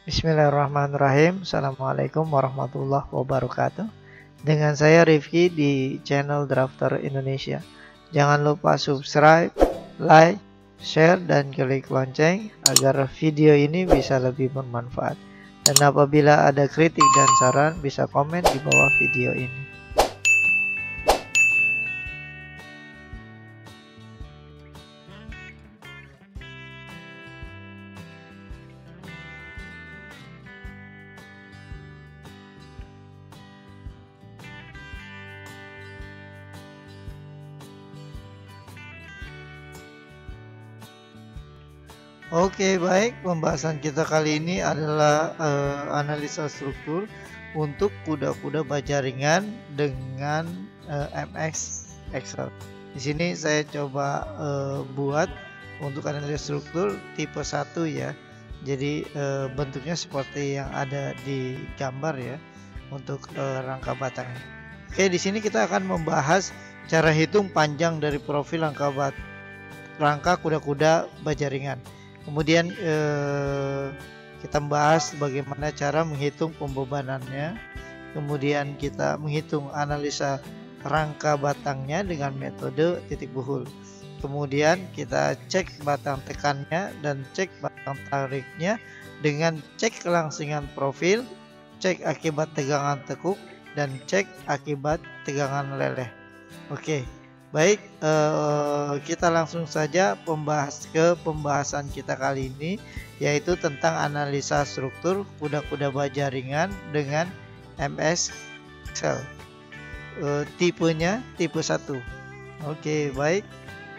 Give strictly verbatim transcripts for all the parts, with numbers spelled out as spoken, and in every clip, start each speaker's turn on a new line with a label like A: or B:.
A: Bismillahirrahmanirrahim. Assalamualaikum warahmatullahi wabarakatuh. Dengan saya Rifki di channel Drafter Indonesia. Jangan lupa subscribe, like, share, dan klik lonceng agar video ini bisa lebih bermanfaat. Dan apabila ada kritik dan saran, bisa komen di bawah video ini. Oke, baik, pembahasan kita kali ini adalah uh, analisa struktur untuk kuda-kuda baja ringan dengan uh, M S Excel. Di sini saya coba uh, buat untuk analisa struktur tipe satu ya. Jadi uh, bentuknya seperti yang ada di gambar ya untuk uh, rangka batangnya. Oke, di sini kita akan membahas cara hitung panjang dari profil rangka bat rangka kuda-kuda baja ringan. Kemudian eh, kita membahas bagaimana cara menghitung pembebanannya. Kemudian kita menghitung analisa rangka batangnya dengan metode titik buhul. Kemudian kita cek batang tekannya dan cek batang tariknya dengan cek kelangsingan profil, cek akibat tegangan tekuk, dan cek akibat tegangan leleh. Oke. Baik, eh, kita langsung saja membahas ke pembahasan kita kali ini, yaitu tentang analisa struktur kuda-kuda baja ringan dengan M S Excel. Eh, tipenya tipe satu. Oke, baik.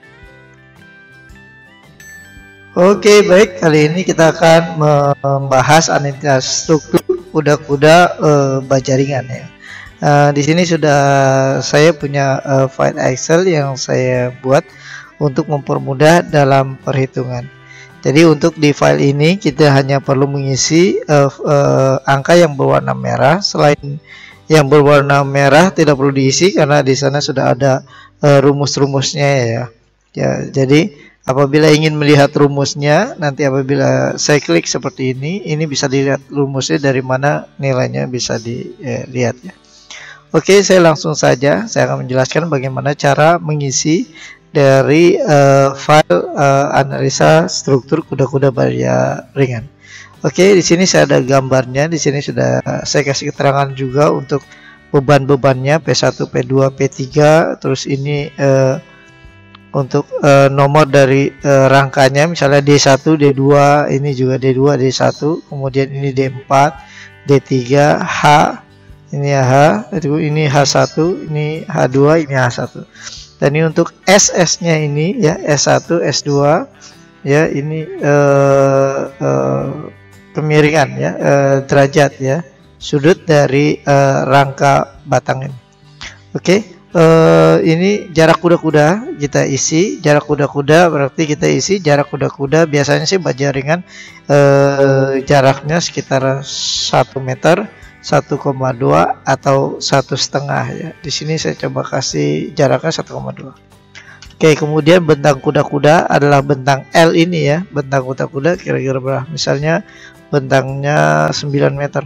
A: Oke, baik. Kali ini kita akan membahas analisa struktur kuda-kuda eh, baja ringan ya. Uh, di sini sudah saya punya uh, file Excel yang saya buat untuk mempermudah dalam perhitungan. Jadi untuk di file ini kita hanya perlu mengisi uh, uh, angka yang berwarna merah. Selain yang berwarna merah tidak perlu diisi karena di sana sudah ada uh, rumus-rumusnya ya. Ya, jadi apabila ingin melihat rumusnya, nanti apabila saya klik seperti ini, ini bisa dilihat rumusnya dari mana nilainya bisa dilihat ya. Oke, saya langsung saja saya akan menjelaskan bagaimana cara mengisi dari uh, file uh, analisa struktur kuda-kuda baja ringan. Oke, di sini saya ada gambarnya. Di sini sudah saya kasih keterangan juga untuk beban-bebannya P satu, P dua, P tiga. Terus ini uh, untuk uh, nomor dari uh, rangkanya, misalnya D satu, D dua, ini juga D dua, D satu. Kemudian ini D empat, D tiga, H. Ini H, ini H satu, ini H dua, ini H satu. Dan ini untuk S S-nya ini ya, S satu, S dua ya, ini eh, eh, kemiringan ya, eh, derajat ya, sudut dari eh, rangka batang ini. Oke, eh, ini jarak kuda-kuda kita isi, jarak kuda-kuda berarti kita isi jarak kuda-kuda biasanya sih baja ringan eh, jaraknya sekitar satu meter, satu koma dua atau satu setengah ya. Di sini saya coba kasih jaraknya satu koma dua. Oke, kemudian bentang kuda-kuda adalah bentang L ini ya. Bentang kuda-kuda kira-kira berapa? Misalnya bentangnya sembilan meter.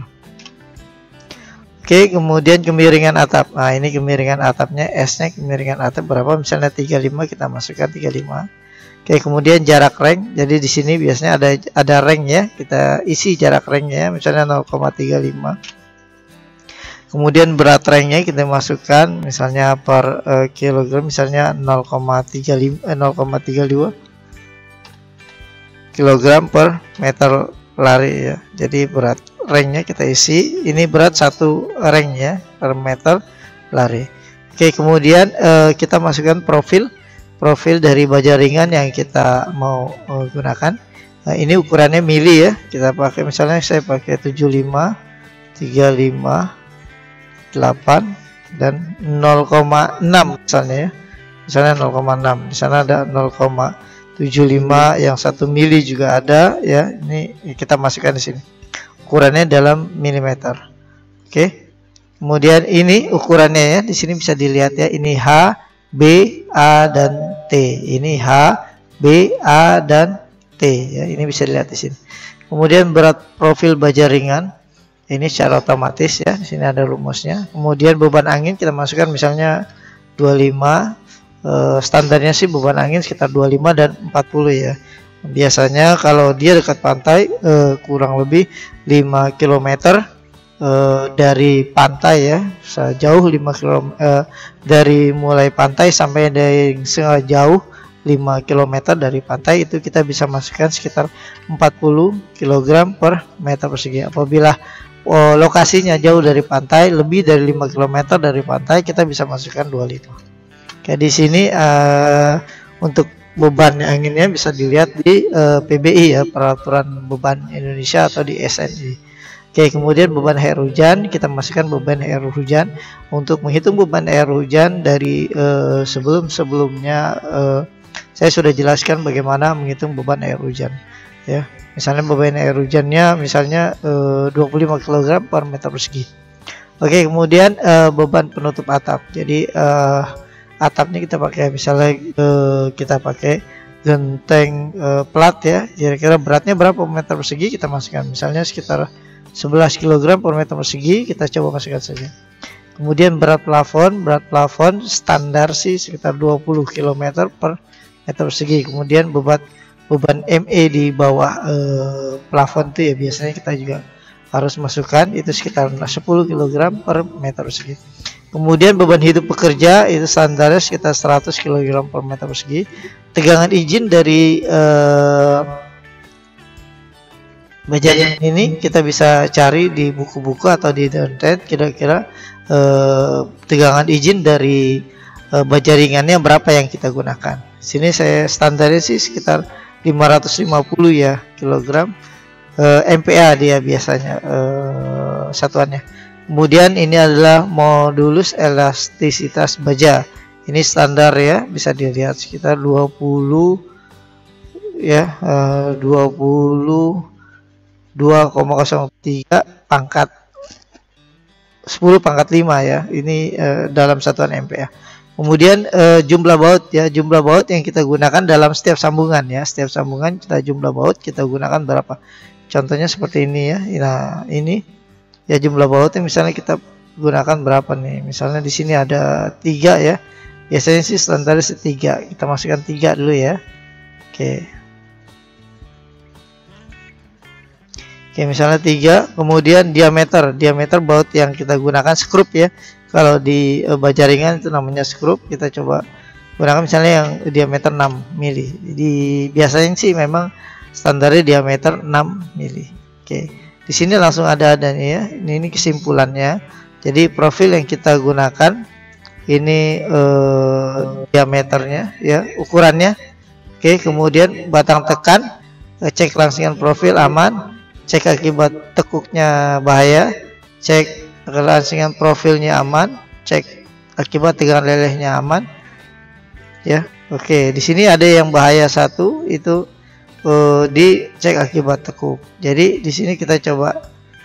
A: Oke, kemudian kemiringan atap. Nah, ini kemiringan atapnya, S-nya kemiringan atap berapa? Misalnya tiga puluh lima, kita masukkan tiga puluh lima. Oke, kemudian jarak reng. Jadi di sini biasanya ada ada reng ya. Kita isi jarak rengnya misalnya nol koma tiga lima. Kemudian berat rengnya kita masukkan misalnya per uh, kilogram misalnya nol koma tiga lima, eh, nol koma tiga dua kilogram per meter lari ya. Jadi berat rengnya kita isi. Ini berat satu reng ya per meter lari. Oke, kemudian uh, kita masukkan profil profil dari baja ringan yang kita mau uh, gunakan. Nah, ini ukurannya mili ya. Kita pakai misalnya saya pakai tujuh puluh lima, tiga puluh lima, delapan dan nol koma enam misalnya ya. Misalnya nol koma enam. Di sana ada nol koma tujuh lima, yang satu mili juga ada ya. Ini kita masukkan di sini. Ukurannya dalam milimeter. Oke. Kemudian ini ukurannya ya. Di sini bisa dilihat ya. Ini H, B, A dan T. Ini H, B, A dan T ya, ini bisa dilihat di sini. Kemudian berat profil baja ringan, ini secara otomatis ya, di sini ada rumusnya. Kemudian beban angin kita masukkan misalnya dua puluh lima, eh, standarnya sih beban angin sekitar dua puluh lima dan empat puluh ya. Biasanya kalau dia dekat pantai eh, kurang lebih lima kilometer eh, dari pantai ya, sejauh lima kilometer eh, dari mulai pantai sampai dari jauh lima kilometer dari pantai, itu kita bisa masukkan sekitar empat puluh kilogram per meter persegi. Apabila oh, lokasinya jauh dari pantai, lebih dari lima kilometer dari pantai, kita bisa masukkan dua puluh lima. Kayak di sini uh, untuk beban anginnya bisa dilihat di uh, P B I ya, peraturan beban Indonesia, atau di S N I. Oke, kemudian beban air hujan, kita masukkan beban air hujan. Untuk menghitung beban air hujan dari uh, sebelum-sebelumnya uh, saya sudah jelaskan bagaimana menghitung beban air hujan ya. Misalnya beban air hujannya misalnya uh, dua puluh lima kilogram per meter persegi. Oke, kemudian uh, beban penutup atap. Jadi uh, atapnya kita pakai misalnya uh, kita pakai genteng uh, plat ya. Kira-kira beratnya berapa meter persegi, kita masukkan misalnya sekitar sebelas kilogram per meter persegi, kita coba masukkan saja. Kemudian berat plafon, berat plafon standar sih sekitar dua puluh kilometer per meter persegi. Kemudian beban beban M E di bawah eh, plafon itu ya biasanya kita juga harus masukkan, itu sekitar sepuluh kilogram per meter persegi. Kemudian beban hidup pekerja itu standarnya sekitar seratus kilogram per meter persegi. Tegangan izin dari eh, baja ini kita bisa cari di buku-buku atau di internet, kira-kira eh, tegangan izin dari eh, baja ringannya berapa yang kita gunakan. Sini saya standarnya sih sekitar lima ratus lima puluh ya kilogram, eh, M P A dia biasanya eh, satuannya. Kemudian ini adalah modulus elastisitas baja, ini standar ya, bisa dilihat sekitar dua puluh ya, eh, dua puluh dua koma nol tiga pangkat sepuluh pangkat lima ya, ini eh, dalam satuan M P A. Kemudian eh, jumlah baut ya, jumlah baut yang kita gunakan dalam setiap sambungan ya, setiap sambungan kita jumlah baut kita gunakan berapa. Contohnya seperti ini ya. Nah, ini ya jumlah bautnya misalnya kita gunakan berapa nih. Misalnya di sini ada tiga ya. Biasanya sih standarnya tiga. Kita masukkan tiga dulu ya. Oke. Oke, misalnya tiga, kemudian diameter, diameter baut yang kita gunakan skrup ya. Kalau di e, baja ringan itu namanya skrup, kita coba gunakan misalnya yang diameter enam mili. Jadi biasanya sih memang standarnya diameter enam mili. Oke, di sini langsung ada adanya ya. Ini, ini kesimpulannya. Jadi profil yang kita gunakan ini e, diameternya ya, ukurannya. Oke, kemudian batang tekan, cek langsingan profil aman. Cek akibat tekuknya bahaya, cek kelangsingan profilnya aman, cek akibat tegangan lelehnya aman. Ya, oke. Di sini ada yang bahaya satu, itu uh, dicek akibat tekuk. Jadi di sini kita coba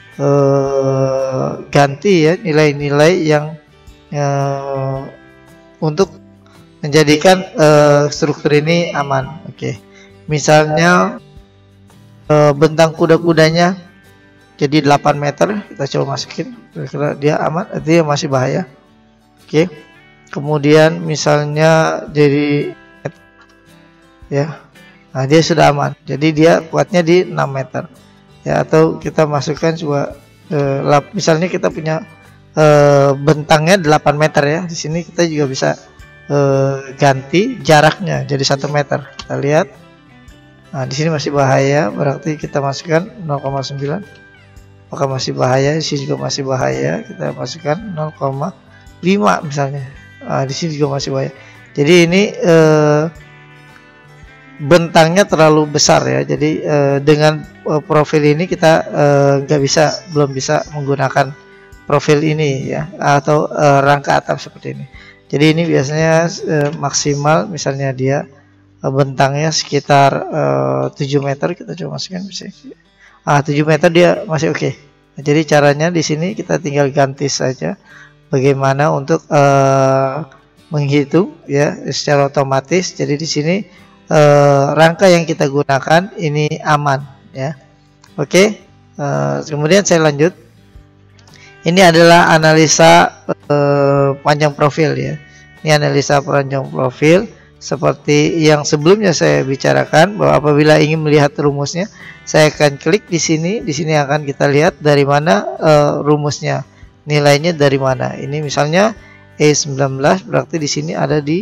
A: uh, ganti ya nilai-nilai yang uh, untuk menjadikan uh, struktur ini aman. Oke, misalnya bentang kuda-kudanya jadi delapan meter, kita coba masukin, kira-kira dia aman, dia masih bahaya. Oke, kemudian misalnya jadi ya, nah dia sudah aman, jadi dia kuatnya di enam meter ya. Atau kita masukkan coba eh, lap, misalnya kita punya eh, bentangnya delapan meter ya, di sini kita juga bisa eh, ganti jaraknya jadi satu meter. Kita lihat. Nah, di sini masih bahaya, berarti kita masukkan nol koma sembilan. Maka masih bahaya, di sini juga masih bahaya, kita masukkan nol koma lima misalnya. Nah, di sini juga masih bahaya. Jadi ini eh, bentangnya terlalu besar ya. Jadi eh, dengan eh, profil ini kita nggak eh, bisa, belum bisa menggunakan profil ini ya, atau eh, rangka atap seperti ini. Jadi ini biasanya eh, maksimal, misalnya dia bentangnya sekitar uh, tujuh meter, kita coba masukkan bisa. Ah, tujuh meter dia masih oke. Okay. Nah, jadi caranya di sini kita tinggal ganti saja bagaimana untuk uh, menghitung ya secara otomatis. Jadi di sini eh, rangka yang kita gunakan ini aman ya. Oke, eh, kemudian saya lanjut. Ini adalah analisa eh, panjang profil ya. Ini analisa panjang profil seperti yang sebelumnya saya bicarakan, bahwa apabila ingin melihat rumusnya, saya akan klik di sini. Di sini akan kita lihat dari mana uh, rumusnya, nilainya dari mana. Ini misalnya E sembilan belas, berarti di sini ada di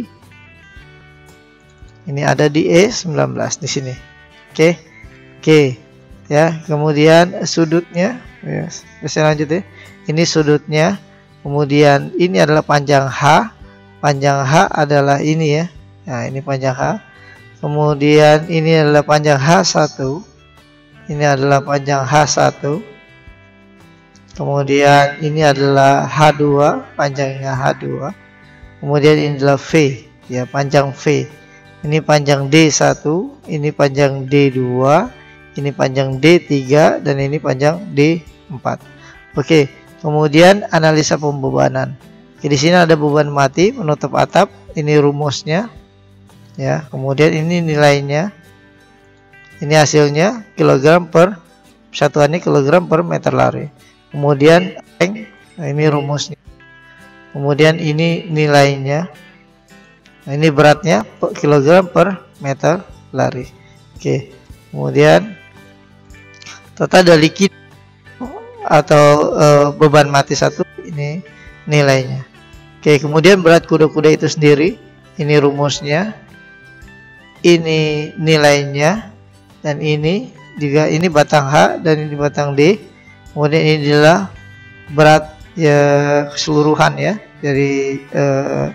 A: ini ada di E sembilan belas di sini. Oke. Oke. Ya, kemudian sudutnya ya, saya lanjut ya. Ini sudutnya. Kemudian ini adalah panjang H. Panjang H adalah ini ya. Nah, ini panjang H. Kemudian ini adalah panjang H satu. Ini adalah panjang H satu. Kemudian ini adalah H dua, panjangnya H dua. Kemudian ini adalah V, ya, panjang V. Ini panjang D satu, ini panjang D dua, ini panjang D tiga, dan ini panjang D empat. Oke, kemudian analisa pembebanan. Oke, di sini ada beban mati menutup atap, ini rumusnya. Ya, kemudian ini nilainya, ini hasilnya kilogram per satuannya kilogram per meter lari. Kemudian nah ini rumusnya, kemudian ini nilainya, nah ini beratnya kilogram per meter lari. Oke, kemudian total dari kit atau e, beban mati satu, ini nilainya. Oke, kemudian berat kuda-kuda itu sendiri, ini rumusnya, ini nilainya, dan ini juga ini batang H dan ini batang D. Kemudian ini adalah berat ya keseluruhan ya dari uh,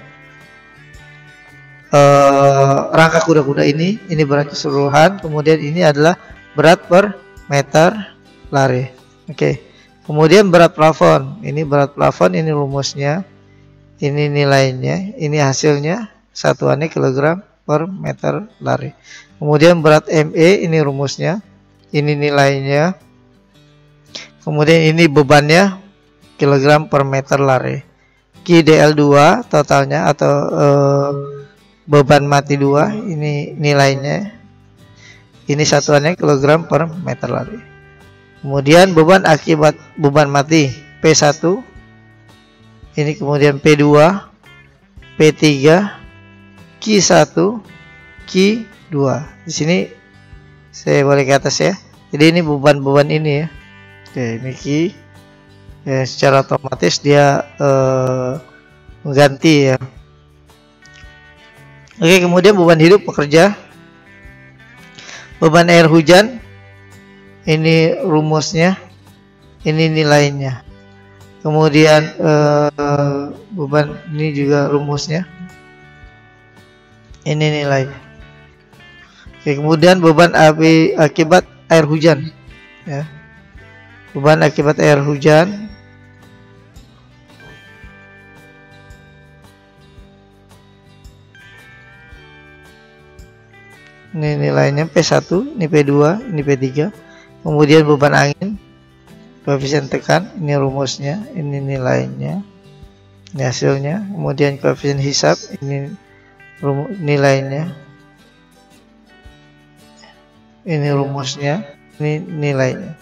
A: uh, rangka kuda-kuda ini. Ini berat keseluruhan. Kemudian ini adalah berat per meter lari. Oke. Kemudian berat plafon. Ini berat plafon, ini rumusnya, ini nilainya, ini hasilnya, satuannya kilogram per meter lari. Kemudian berat M E, ini rumusnya, ini nilainya, kemudian ini bebannya kilogram per meter lari. Q D L dua totalnya atau eh, beban mati dua, ini nilainya, ini satuannya kilogram per meter lari. Kemudian beban akibat beban mati P satu, ini kemudian P dua, P tiga, Q satu, Q dua. Di sini saya balik ke atas ya. Jadi ini beban-beban ini ya. Oke, ini Q. Ya, secara otomatis dia eh, mengganti ya. Oke, kemudian beban hidup pekerja. Beban air hujan, ini rumusnya, ini nilainya. Kemudian eh, beban ini juga rumusnya, ini nilainya. Oke, kemudian beban akibat air hujan ya. Beban akibat air hujan, ini nilainya P satu, ini P dua, ini P tiga. Kemudian beban angin, koefisien tekan, ini rumusnya, ini nilainya, ini hasilnya. Kemudian koefisien hisap, ini nilainya, ini rumusnya, ini nilainya.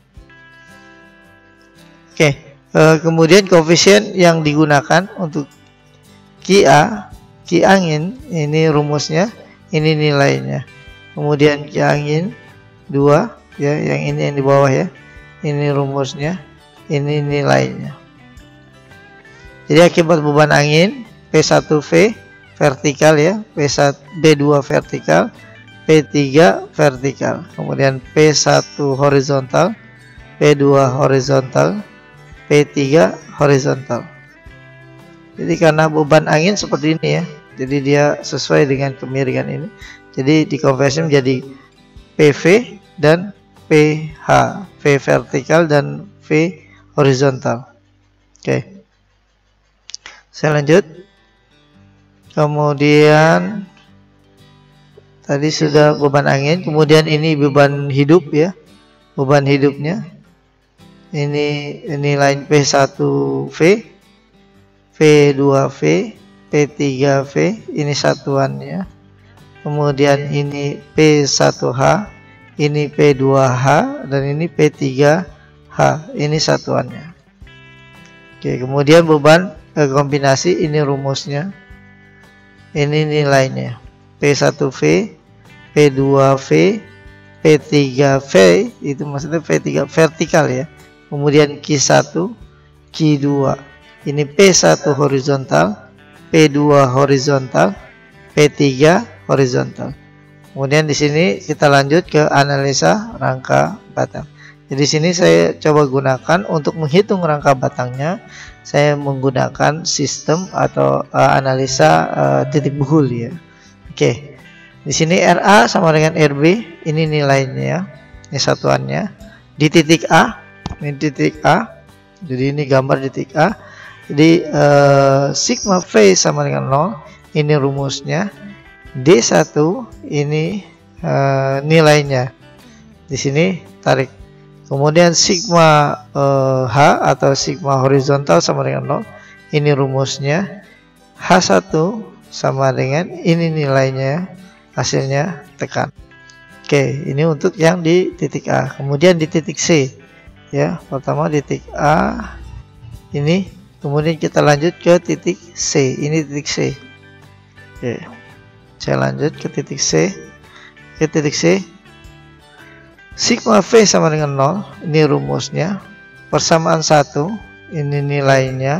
A: Oke, eh, kemudian koefisien yang digunakan untuk Q A, Q angin, ini rumusnya, ini nilainya. Kemudian Q angin dua, ya, yang ini yang di bawah ya, ini rumusnya, ini nilainya. Jadi akibat beban angin P satu V vertikal ya, P satu B dua vertikal, P tiga vertikal, kemudian P satu horizontal, P dua horizontal, P tiga horizontal. Jadi karena beban angin seperti ini ya, jadi dia sesuai dengan kemiringan ini, jadi dikonversi menjadi P V dan P H, V vertikal dan V horizontal. Oke, saya lanjut. Kemudian tadi sudah beban angin, kemudian ini beban hidup ya, beban hidupnya. Ini nilai P satu V, V dua V, P tiga V, ini satuannya. kemudian ini P satu H, ini P dua H, dan ini P tiga H. Ini satuannya. Oke, kemudian beban eh, kombinasi, ini rumusnya, ini nilainya P satu V, P dua V, P tiga V, itu maksudnya P tiga vertikal ya, kemudian Q satu, Q dua, ini P satu horizontal, P dua horizontal, P tiga horizontal. Kemudian di sini kita lanjut ke analisa rangka batang. Jadi di sini saya coba gunakan untuk menghitung rangka batangnya. Saya menggunakan sistem atau uh, analisa uh, titik buhul ya. Oke. Di sini R A sama dengan R B, ini nilainya, ini satuannya. Di titik A, ini titik A. Jadi ini gambar di titik A. Jadi uh, sigma V sama dengan nol, ini rumusnya. D satu ini uh, nilainya. Di sini tarik. Kemudian sigma uh, H atau sigma horizontal sama dengan nol. Ini rumusnya. H satu sama dengan ini nilainya. Hasilnya tekan. Oke, ini untuk yang di titik A. Kemudian di titik C. Ya, pertama di titik A ini, kemudian kita lanjut ke titik C. Ini titik C. Oke. Saya lanjut ke titik C. Ke titik C. Sigma V sama dengan nol. Ini rumusnya. Persamaan satu. Ini nilainya.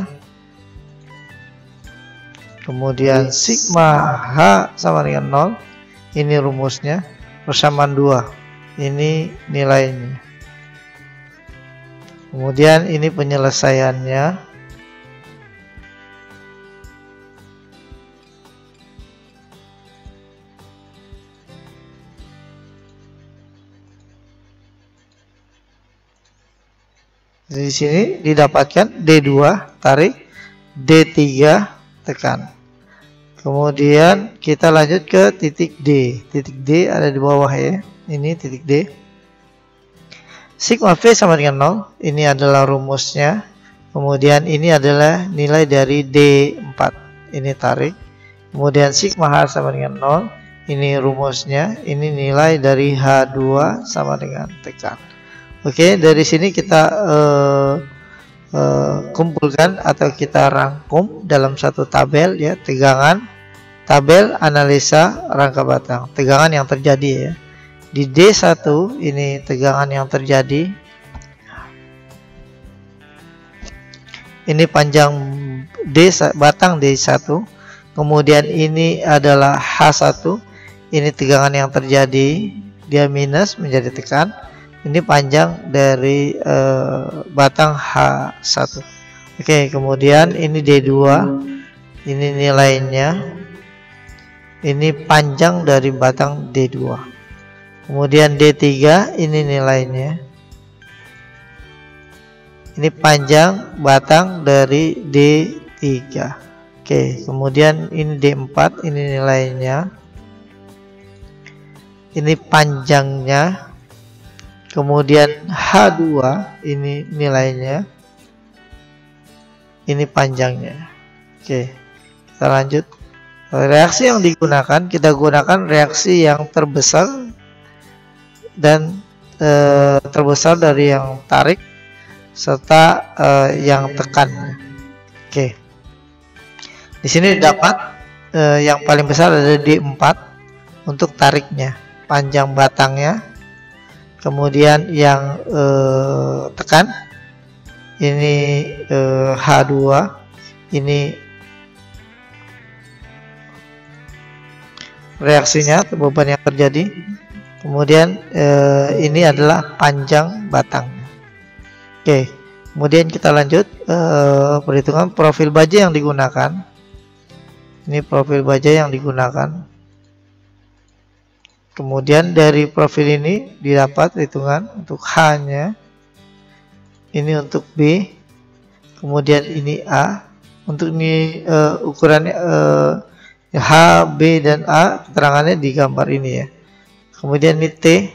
A: Kemudian sigma H sama dengan nol. Ini rumusnya. Persamaan dua. Ini nilainya. Kemudian ini penyelesaiannya. Di sini didapatkan D dua tarik, D tiga tekan. Kemudian kita lanjut ke titik D. Titik D ada di bawah ya. Ini titik D. Sigma V sama dengan nol. Ini adalah rumusnya. Kemudian ini adalah nilai dari D empat. Ini tarik. Kemudian sigma H sama dengan nol. Ini rumusnya. Ini nilai dari H dua sama dengan tekan. Oke, dari sini kita uh, uh, kumpulkan atau kita rangkum dalam satu tabel ya, tegangan, tabel analisa rangka batang, tegangan yang terjadi ya. Di D satu ini tegangan yang terjadi. Ini panjang D batang D satu. Kemudian ini adalah H satu. Ini tegangan yang terjadi, dia minus menjadi tekan. Ini panjang dari uh, batang H satu. Oke, kemudian ini D dua. Ini nilainya. Ini panjang dari batang D dua. Kemudian D tiga, ini nilainya. Ini panjang batang dari D tiga. Oke, kemudian ini D empat, ini nilainya. Ini panjangnya. Kemudian H dua, ini nilainya. Ini panjangnya. Oke, kita lanjut. Reaksi yang digunakan, kita gunakan reaksi yang terbesar dan e, terbesar dari yang tarik serta e, yang tekan. Oke. Di sini dapat e, yang paling besar ada D empat untuk tariknya, panjang batangnya. Kemudian yang eh, tekan ini eh, H dua, ini reaksinya atau beban yang terjadi. Kemudian eh, ini adalah panjang batang. Oke, kemudian kita lanjut eh, perhitungan profil baja yang digunakan. Ini profil baja yang digunakan. Kemudian dari profil ini didapat hitungan untuk H-nya. Ini untuk B. Kemudian ini A. Untuk ini uh, ukurannya uh, H, B, dan A. Keterangannya di gambar ini ya. Kemudian ini T.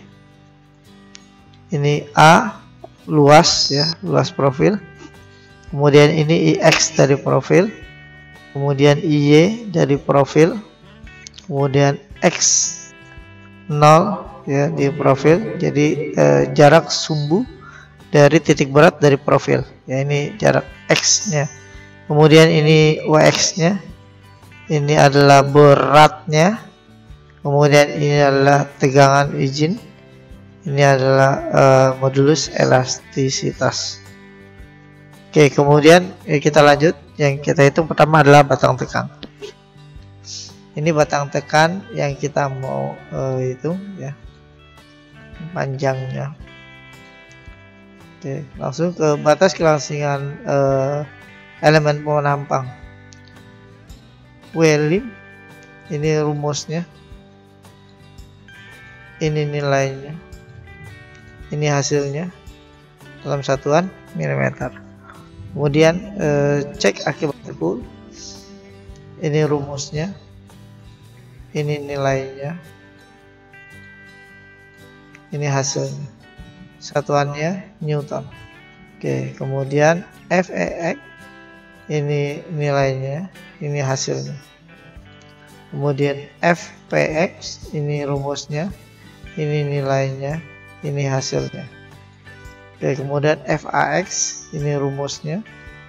A: Ini A. Luas ya. Luas profil. Kemudian ini I X dari profil. Kemudian I Y dari profil. kemudian X nol ya di profil, jadi eh, jarak sumbu dari titik berat dari profil ya, ini jarak X nya. Kemudian ini Y X nya, ini adalah beratnya, kemudian ini adalah tegangan izin, ini adalah uh, modulus elastisitas. Oke, kemudian ya kita lanjut. Yang kita hitung pertama adalah batang tekan. Ini batang tekan yang kita mau uh, hitung ya, panjangnya. Oke, langsung ke batas kelangsingan uh, elemen penampang. W lim, ini rumusnya, ini nilainya, ini hasilnya dalam satuan milimeter. Kemudian eh, cek akibat dengkul, ini rumusnya, ini nilainya, ini hasilnya, satuannya Newton. Oke, kemudian F E X, ini nilainya, ini hasilnya. Kemudian F P X, ini rumusnya, ini nilainya, ini hasilnya. Oke, kemudian F A X, ini rumusnya,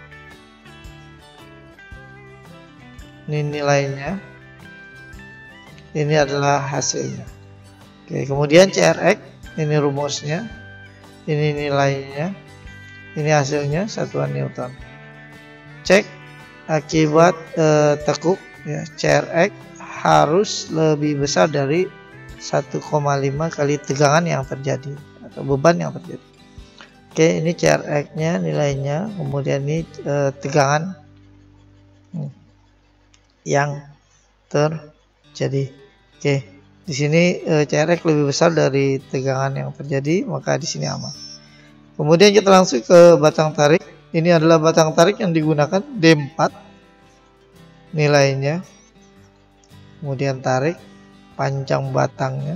A: ini nilainya, ini adalah hasilnya. Oke, kemudian C R X, ini rumusnya, ini nilainya, ini hasilnya, satuan Newton. Cek akibat eh, tekuk ya, C R X harus lebih besar dari satu koma lima kali tegangan yang terjadi atau beban yang terjadi. Oke, ini C R X nya nilainya, kemudian ini eh, tegangan hmm, yang terjadi. Oke, di sini eh, C R X lebih besar dari tegangan yang terjadi, maka di sini aman. Kemudian kita langsung ke batang tarik. Ini adalah batang tarik yang digunakan D empat nilainya. Kemudian tarik, panjang batangnya.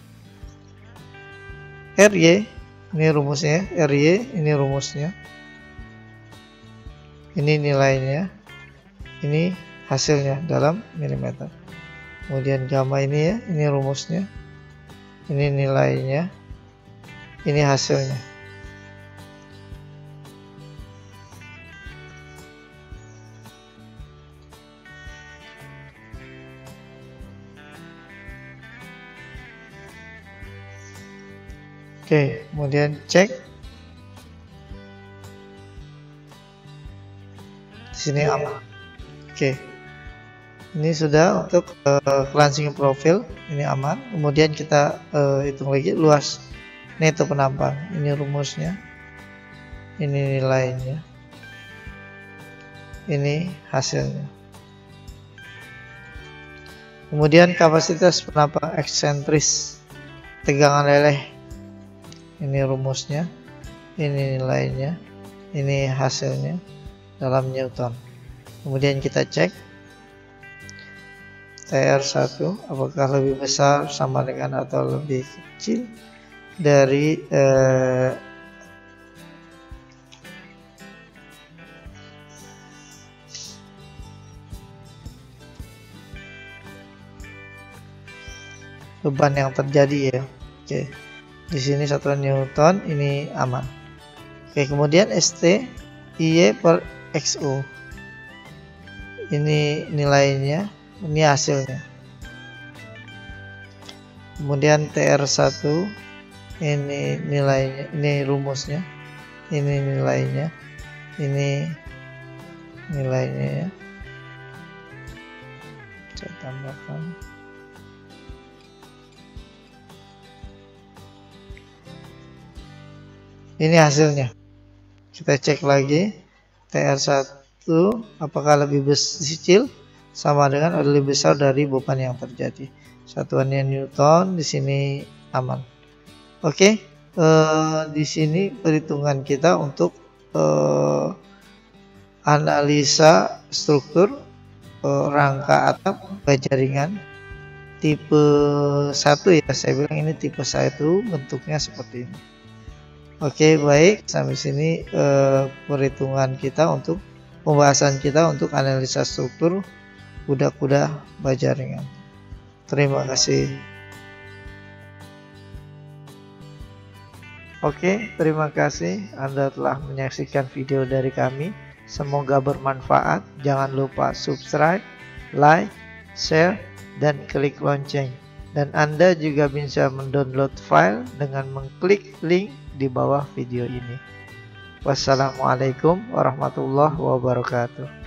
A: R Y, ini rumusnya, R Y, ini rumusnya. Ini nilainya, ini hasilnya dalam milimeter. Kemudian gamma ini ya, ini rumusnya, ini nilainya, ini hasilnya. Oke, kemudian cek. Di sini aman. Oke. Ini sudah untuk uh, cleansing profil, ini aman. Kemudian kita uh, hitung lagi luas neto penampang. Ini rumusnya. Ini nilainya. Ini hasilnya. Kemudian kapasitas penampang eksentris tegangan leleh. Ini rumusnya, ini nilainya, ini hasilnya dalam Newton. Kemudian kita cek T R satu apakah lebih besar, sama dengan atau lebih kecil dari eh, beban yang terjadi ya. Oke. Di sini satuan Newton, ini aman. Oke, kemudian S T I Y per X O. Ini nilainya, ini hasilnya. Kemudian T R satu, ini nilainya, ini rumusnya, ini nilainya, ini nilainya ya. Saya tambahkan. Ini hasilnya. Kita cek lagi. T R satu apakah lebih kecil, sama dengan atau lebih besar dari beban yang terjadi. Satuannya Newton, di sini aman. Oke, eh, di sini perhitungan kita untuk eh, analisa struktur eh, rangka atap baja ringan tipe satu ya. Saya bilang ini tipe satu, bentuknya seperti ini. Oke, baik, sampai sini eh, perhitungan kita untuk pembahasan kita untuk analisa struktur kuda-kuda baja ringan. Terima kasih. Oke, terima kasih Anda telah menyaksikan video dari kami. Semoga bermanfaat. Jangan lupa subscribe, like, share, dan klik lonceng. Dan Anda juga bisa mendownload file dengan mengklik link di bawah video ini. Wassalamualaikum warahmatullahi wabarakatuh.